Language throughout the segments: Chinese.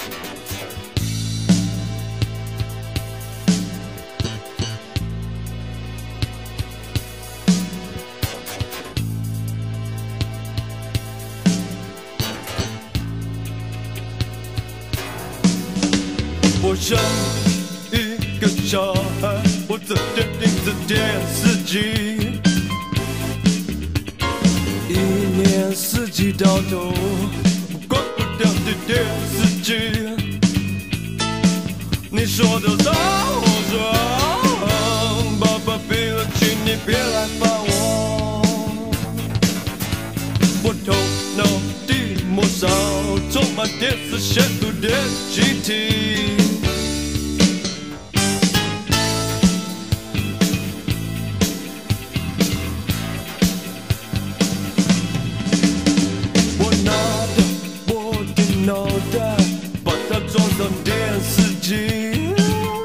我像一个小孩，我整天盯着电视机，一年四季到头关不掉的电视机。你说的让我爽，爸爸逼了，请你别来烦我。我头脑地膜上充满电视线路的集体。脑袋把它装上电视机，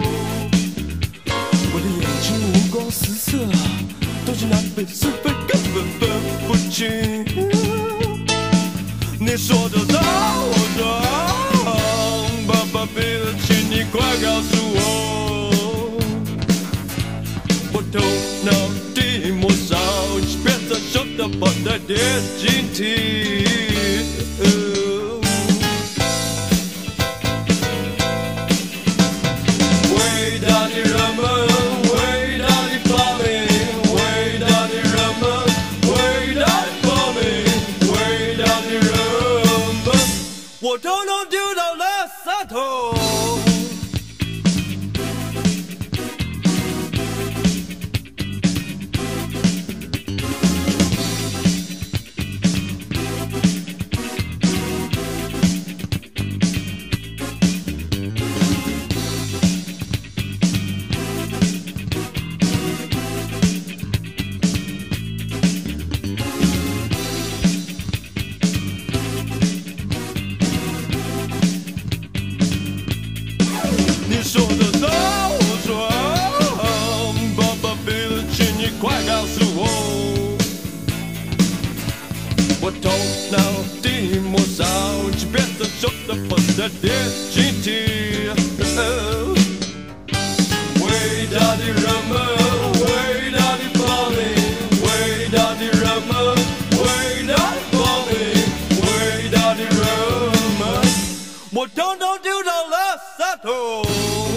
我的眼睛五光十色，东西南北是非根本分不清。你说的让我爽，爸爸逼了，请你快告诉我，我头脑地膜上变成手的绑带电晶体。我统统丢到垃圾桶。你说的让我爽，爸爸逼了，请你快告诉我，我头脑地膜上变成手的绑带电晶体。伟大的人们，伟大的发明，伟大的人们，伟大的发明，伟大的人们，我统统丢到垃圾桶。